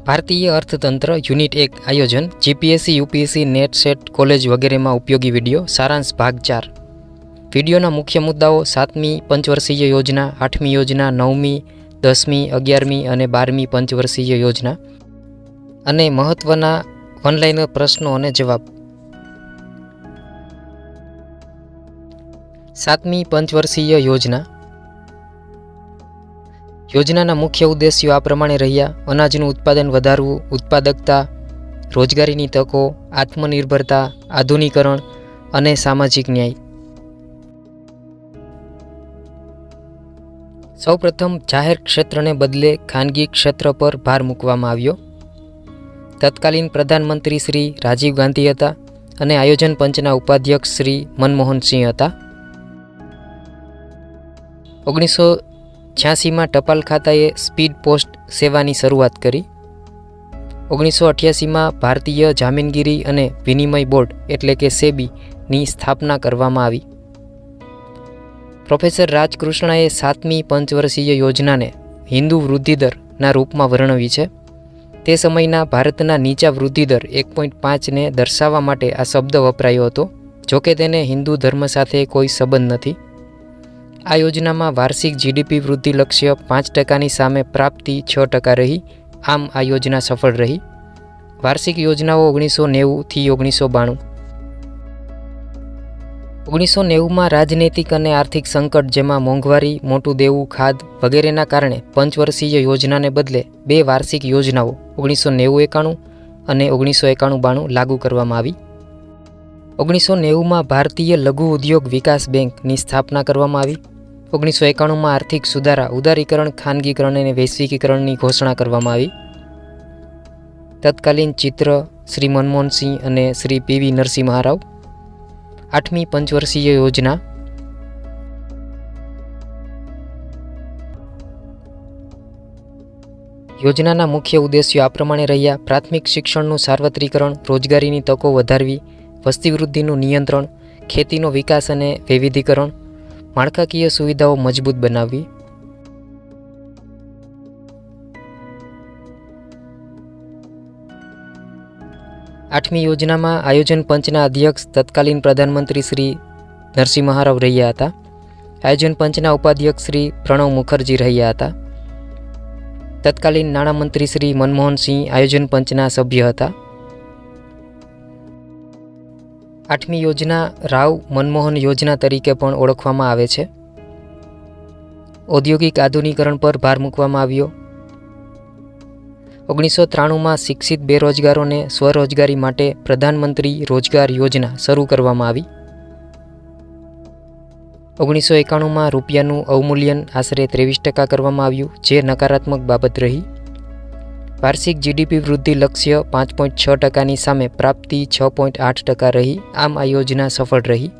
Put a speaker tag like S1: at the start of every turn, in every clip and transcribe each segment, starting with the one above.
S1: ભારતીય અર્થતંત્ર યુનિટ 1 આયોજન GPSC UPSC NET SET college વગેરેમાં ઉપયોગી વિડીયો સારાંશ ભાગ 4। વિડીયોના મુખ્ય મુદ્દાઓ 7મી પંચવર્ષીય યોજના, 8મી યોજના, 9મી, 10મી, 11મી અને 12મી પંચવર્ષીય યોજના અને મહત્વના ઓનલાઈન પ્રશ્નો અને જવાબ। 7મી પંચવર્ષીય યોજના। યોજનાના મુખ્ય ઉદ્દેશ્યો આ પ્રમાણે રહ્યા: અનાજનું ઉત્પાદન વધારવું, ઉત્પાદકતા, રોજગારીની તકો, આત્મનિર્ભરતા, આધુનિકરણ અને સામાજિક ન્યાય। સૌપ્રથમ જાહેર ક્ષેત્રને બદલે ખાનગી ક્ષેત્ર પર ભાર મૂકવામાં આવ્યો। તત્કાલીન પ્રધાનમંત્રી શ્રી રાજીવ ગાંધી હતા અને આયોજન પંચના ઉપાધ્યક્ષ શ્રી મનમોહન સિંહ હતા। 1986માં ટપાલ ખાતાએ સ્પીડ પોસ્ટ સેવાની શરૂઆત કરી। 1988માં ભારતીય જામીનગીરી અને વિનિમય બોર્ડ એટલે કે સેબીની સ્થાપના કરવામાં આવી। પ્રોફેસર રાજકૃષ્ણએ 7મી પંચવર્ષીય યોજનાને હિન્દુ વૃદ્ધિદરના રૂપમાં વર્ણવી છે। તે સમયના ભારતના નીચા વૃદ્ધિદર 1.5ને દર્શાવવા માટે આ શબ્દ વપરાયો હતો, જોકે તેને હિન્દુ ધર્મ સાથે કોઈ સંબંધ નથી। આ યોજનામાં વાર્ષિક જીડીપી વૃદ્ધિ લક્ષ્ય 5%ની સામે પ્રાપ્તિ 6% રહી। આમ આ યોજના સફળ રહી। વાર્ષિક યોજનાઓ 1990થી 1992। 1990માં રાજનૈતિક અને આર્થિક સંકટ, જેમાં મોંઘવારી, મોટું દેવું, ખાધ વગેરેના કારણે પંચવર્ષીય યોજનાને બદલે 2 વાર્ષિક યોજનાઓ 1990-91 અને 1991-92 લાગુ કરવામાં આવી। 1990માં ભારતીય લઘુ ઉદ્યોગ વિકાસ બેંકની સ્થાપના કરવામાં આવી। 1991માં આર્થિક સુધારા, ઉદારીકરણ, ખાનગીકરણ અને વૈશ્વિકીકરણની ઘોષણા કરવામાં આવી। તત્કાલીન ચિત્ર શ્રી મનમોહન સિંહ અને શ્રી પીવી નરસિંહ રાવ। 8મી પંચવર્ષીય યોજના। યોજનાના મુખ્ય ઉદ્દેશ્યો આ પ્રમાણે રહ્યા: પ્રાથમિક શિક્ષણનું સાર્વત્રિકરણ, રોજગારીની તકો વધારવી, વસ્તી વૃદ્ધિનું નિયંત્રણ, ખેતીનો વિકાસ અને વૈવિધ્યકરણ, માળખાકીય સુવિધાઓ મજબૂત બનાવવી। આઠમી યોજનામાં આયોજન પંચના અધ્યક્ષ તત્કાલીન પ્રધાનમંત્રી શ્રી નરસિંહ રાવ રહ્યા હતા। આયોજન પંચના ઉપાધ્યક્ષ શ્રી પ્રણવ મુખર્જી રહ્યા હતા। તત્કાલીન નાણામંત્રી શ્રી મનમોહન સિંહ આયોજન પંચના સભ્ય હતા। 8મી યોજના રાવ મનમોહન યોજના તરીકે પણ ઓળખવામાં આવે છે। ઔદ્યોગિક આધુનિકરણ પર ભાર મૂકવામાં આવ્યો। 1993માં શિક્ષિત બેરોજગારોને સ્વરોજગારી માટે પ્રધાનમંત્રી રોજગાર યોજના શરૂ કરવામાં આવી। 1991માં રૂપિયાનું અવમૂલ્યન આશરે 23% કરવામાં આવ્યું, જે નકારાત્મક બાબત રહી। વાર્ષિક જીડીપી વૃદ્ધિ લક્ષ્ય 5.6%ની સામે પ્રાપ્તિ 6.8% રહી। આમ આ યોજના સફળ રહી।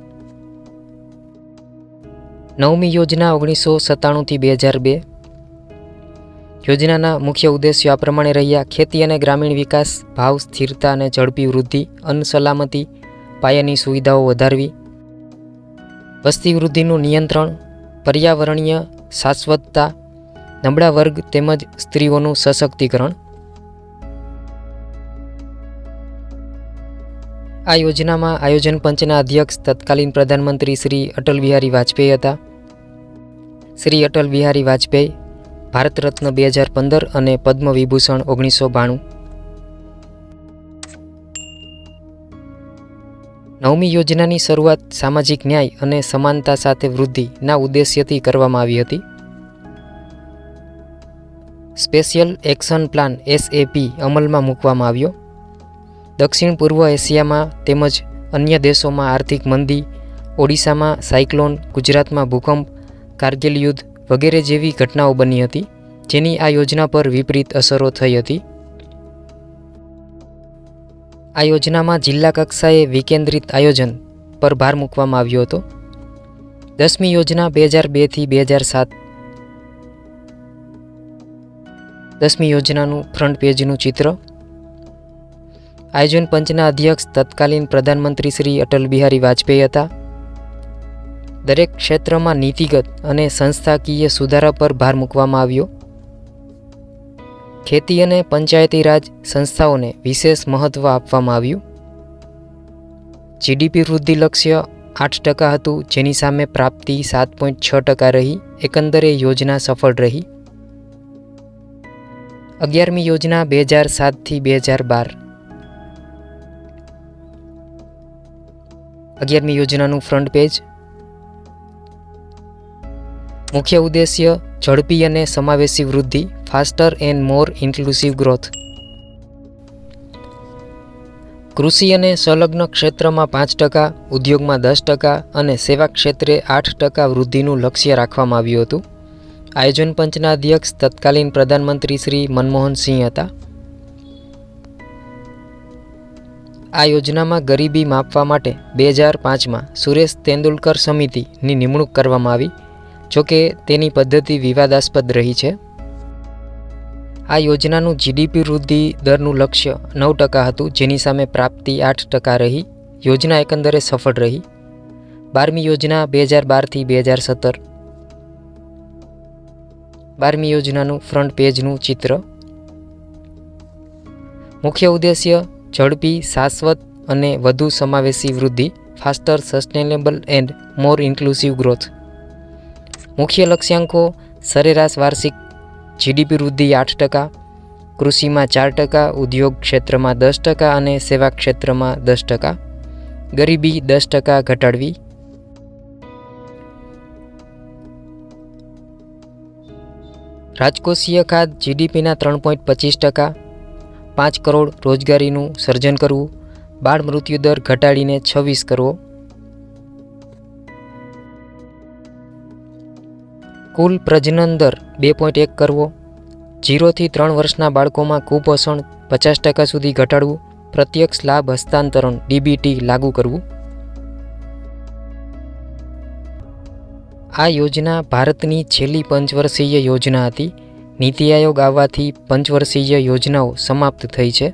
S1: 9મી યોજના 1997થી 2002। યોજનાના મુખ્ય ઉદ્દેશ્યો આ પ્રમાણે રહ્યા: ખેતી અને ગ્રામીણ વિકાસ, ભાવ સ્થિરતા અને ઝડપી વૃદ્ધિ, અન્ન સલામતી, પાયાની સુવિધાઓ વધારવી, વસ્તી વૃદ્ધિનું નિયંત્રણ, પર્યાવરણીય શાશ્વતતા, નબળા વર્ગ તેમજ સ્ત્રીઓનું સશક્તિકરણ। આ યોજનામાં આયોજન પંચના અધ્યક્ષ તત્કાલીન પ્રધાનમંત્રી શ્રી અટલ બિહારી વાજપેયી હતા। શ્રી અટલ બિહારી વાજપેયી ભારત રત્ન 2015 અને પદ્મ વિભૂષણ 1992। 9મી યોજનાની શરૂઆત સામાજિક ન્યાય અને સમાનતા સાથે વૃદ્ધિના ઉદ્દેશ્યથી કરવામાં આવી હતી। સ્પેશિયલ એક્શન પ્લાન SAP અમલમાં મૂકવામાં આવ્યો। દક્ષિણ પૂર્વ એશિયામાં તેમજ અન્ય દેશોમાં આર્થિક મંદી, ઓડિશામાં સાયક્લોન, ગુજરાતમાં ભૂકંપ, કારગિલ યુદ્ધ વગેરે જેવી ઘટનાઓ બની હતી, જેની આ યોજના પર વિપરીત અસરો થઈ હતી। આ યોજનામાં જિલ્લા કક્ષાએ વિકેન્દ્રિત આયોજન પર ભાર મૂકવામાં આવ્યો હતો। 10મી યોજના 2002થી 2007। 10મી યોજનાનું ફ્રન્ટ પેજનું ચિત્ર। આયોજન પંચના અધ્યક્ષ તત્કાલીન પ્રધાનમંત્રી શ્રી અટલ બિહારી વાજપેયી હતા। દરેક ક્ષેત્રમાં નીતિગત અને સંસ્થાકીય સુધારા પર ભાર મૂકવામાં આવ્યો। ખેતી અને પંચાયતી રાજ સંસ્થાઓને વિશેષ મહત્ત્વ આપવામાં આવ્યું. જીડીપી વૃદ્ધિ લક્ષ્ય 8% હતું, જેની સામે પ્રાપ્તિ 7.6% રહી. એકંદરે યોજના સફળ રહી. 11મી યોજના 2007થી 2012. 11મી યોજનાનું ફ્રન્ટ પેજ. મુખ્ય ઉદ્દેશ્ય ઝડપી અને સમાવેશી વૃદ્ધિ, faster and more inclusive growth. કૃષિ અને સંલગ્ન ક્ષેત્રમાં 5%, ઉદ્યોગમાં 10% અને સેવા ક્ષેત્રે 8% વૃદ્ધિનું લક્ષ્ય રાખવામાં આવ્યું હતું. આયોજન પંચના અધ્યક્ષ તત્કાલીન પ્રધાનમંત્રી શ્રી મનમોહન સિંહ હતા. આ યોજનામાં ગરીબી માપવા માટે 2005માં સુરેશ તેંડુલકર સમિતિની નિમણૂક કરવામાં આવી. જોકે તેની પદ્ધતિ વિવાદાસ્પદ રહી છે. આ યોજનાનું જીડીપી વૃદ્ધિ દરનું લક્ષ્ય 9% હતું, જેની સામે પ્રાપ્તિ 8% રહી. યોજના એકંદરે સફળ રહી. 12મી યોજના 2012થી 2017. 12મી યોજનાનું ફ્રન્ટ પેજનું ચિત્ર. મુખ્ય ઉદ્દેશ્ય ઝડપી, શાશ્વત અને વધુ સમાવેશી વૃદ્ધિ, faster, sustainable and more inclusive growth. મુખ્ય લક્ષ્યાંકો સરેરાશ વાર્ષિક જીડીપી વૃદ્ધિ 8%, કૃષિમાં 4%, ઉદ્યોગ ક્ષેત્રમાં 10% અને સેવા ક્ષેત્રમાં 10%. ગરીબી 10% ઘટાડવી. રાજકોષીય ખાધ જીડીપીના 3.25%, 5 કરોડ રોજગારીનું સર્જન કરવું. બાળ મૃત્યુદર ઘટાડીને 26 કરવો. કુલ પ્રજનન દર 2.1 કરવો. 0 થી 3 વર્ષના બાળકોમાં કુપોષણ 50% સુધી ઘટાડવું. પ્રત્યક્ષ લાભ હસ્તાંતરણ ડીબીટી લાગુ કરવું. આ યોજના ભારતની છેલ્લી પંચવર્ષીય યોજના હતી. નીતિ આયોગ આવવાથી પંચવર્ષીય યોજનાઓ સમાપ્ત થઈ છે.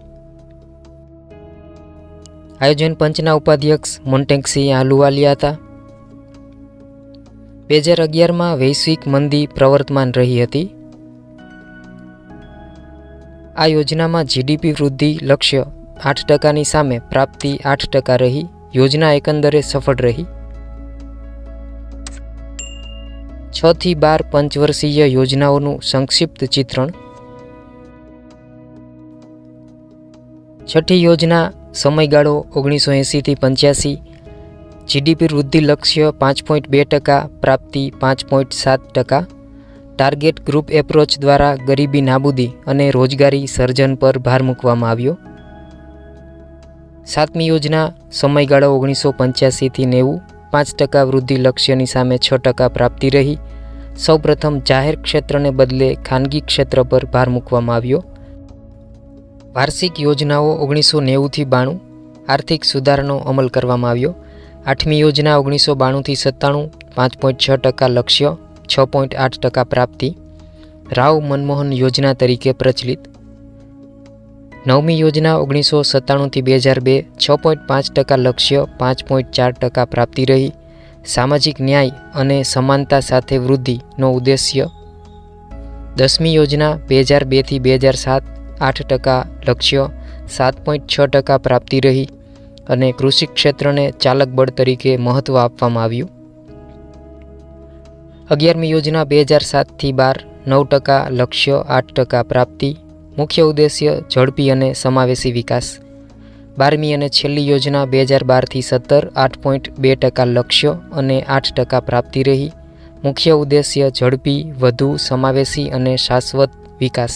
S1: આયોજન પંચના ઉપાધ્યક્ષ મોન્ટેગસિંહ આહલુવાલિયા હતા. 2011માં વૈશ્વિક મંદી પ્રવર્તમાન રહી હતી. આ યોજનામાં જીડીપી વૃદ્ધિ લક્ષ્ય 8%ની સામે પ્રાપ્તિ 8% રહી. યોજના એકંદરે સફળ રહી. 6 થી 12 પંચવર્ષીય યોજનાઓનું સંક્ષિપ્ત ચિત્રણ. છઠ્ઠી યોજના સમયગાળો 1980 થી 85. જીડીપી વૃદ્ધિ લક્ષ્ય 5.2%, પ્રાપ્તિ 5.7%. ટાર્ગેટ ગ્રુપ એપ્રોચ દ્વારા ગરીબી નાબૂદી અને રોજગારી સર્જન પર ભાર મૂકવામાં આવ્યો. 7મી યોજના સમયગાળો 1985 થી 90. 5% વૃદ્ધિ લક્ષ્યની સામે 6% પ્રાપ્તિ રહી. સૌપ્રથમ જાહેર ક્ષેત્રને બદલે ખાનગી ક્ષેત્ર પર ભાર મૂકવામાં આવ્યો. વાર્ષિક યોજનાઓ 1990 થી 92. આર્થિક સુધારનો અમલ કરવામાં આવ્યો. 8મી યોજના 1992 થી 97. 5.6% લક્ષ્ય, 6.8% પ્રાપ્તિ. રાવ મનમોહન યોજના તરીકે પ્રચલિત. 9મી યોજના 1997 થી 2002. 6.5% લક્ષ્ય, 5.4% પ્રાપ્તિ રહી. સામાજિક ન્યાય અને સમાનતા સાથે વૃદ્ધિનો ઉદ્દેશ્ય. 10મી યોજના 2002 થી 2007. 8% લક્ષ્ય, 7.6% પ્રાપ્તિ રહી અને કૃષિ ક્ષેત્રને ચાલક બળ તરીકે મહત્ત્વ આપવામાં આવ્યું. 11મી યોજના 2007 થી 12. 9% લક્ષ્ય, 8% પ્રાપ્તિ. મુખ્ય ઉદ્દેશ્ય ઝડપી અને સમાવેશી વિકાસ. 12મી અને છેલ્લી યોજના 2012 થી 17. 8.2% લક્ષ્ય અને 8% પ્રાપ્તિ રહી. મુખ્ય ઉદ્દેશ્ય ઝડપી, વધુ સમાવેશી અને શાશ્વત વિકાસ.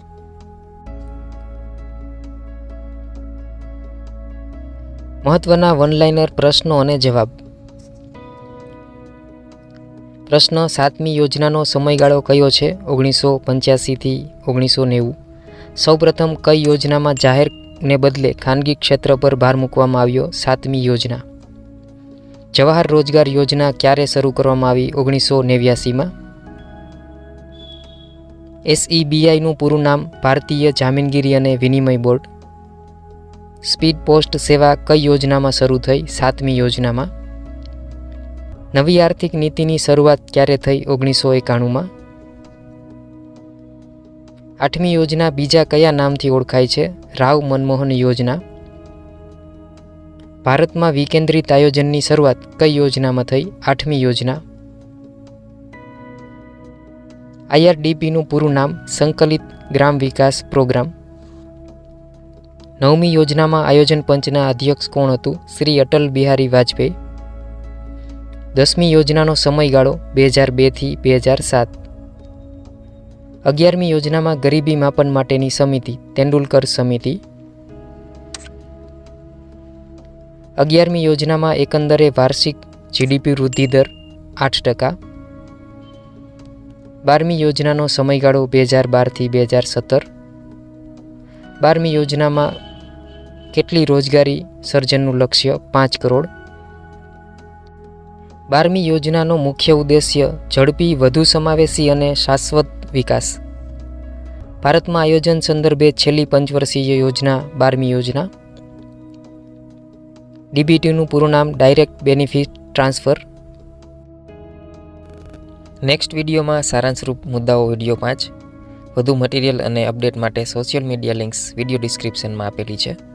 S1: મહત્વના વનલાઇનર પ્રશ્નો અને જવાબ. પ્રશ્ન: 7મી યોજનાનો સમયગાળો કયો છે? 1985 થી 1990. સૌપ્રથમ કઈ યોજનામાં જાહેરને બદલે ખાનગી ક્ષેત્ર પર ભાર મૂકવામાં આવ્યો? 7મી યોજના. જવાહર રોજગાર યોજના ક્યારે શરૂ કરવામાં આવી? 1989માં. SEBIનું પૂરું નામ ભારતીય જામીનગીરી અને વિનિમય બોર્ડ. સ્પીડ પોસ્ટ સેવા કઈ યોજનામાં શરૂ થઈ? 7મી યોજનામાં. નવી આર્થિક નીતિની શરૂઆત ક્યારે થઈ? 1991માં. 8મી યોજના બીજા કયા નામથી ઓળખાય છે? રાવ મનમોહન યોજના. ભારતમાં વિકેન્દ્રિત આયોજનની શરૂઆત કઈ યોજનામાં થઈ? 8મી યોજના. IRDPનું પૂરું નામ સંકલિત ગ્રામ વિકાસ પ્રોગ્રામ. 9મી યોજનામાં આયોજન પંચના અધ્યક્ષ કોણ હતું? શ્રી અટલ બિહારી વાજપેયી. 10મી યોજનાનો સમયગાળો 2002 થી 2007. 11મી યોજનામાં ગરીબી માપન માટેની સમિતિ તેંડુલકર સમિતિ. 11મી યોજનામાં એકંદરે વાર્ષિક GDP વૃદ્ધિ દર 8%. 12મી યોજનાનો સમયગાળો 2012 થી 2017. 12મી યોજનામાં કેટલી રોજગારી સર્જનનું લક્ષ્ય? 5 કરોડ. 12મી યોજનાનો મુખ્ય ઉદ્દેશ્ય ઝડપી, વધુ સમાવેશી અને શાશ્વત વિકાસ. ભારતમાં આયોજન સંદર્ભે છેલ્લી પંચવર્ષીય યોજના 12મી યોજના. DBTનું પૂરું નામ ડાયરેક્ટ બેનિફિટ ટ્રાન્સફર. નેક્સ્ટ વિડીયોમાં સારાંશરૂપ મુદ્દાઓ વિડીયો 5. વધુ મટીરિયલ અને અપડેટ માટે સોશિયલ મીડિયા લિંક્સ વિડીયો ડિસ્ક્રિપ્શનમાં આપેલી છે.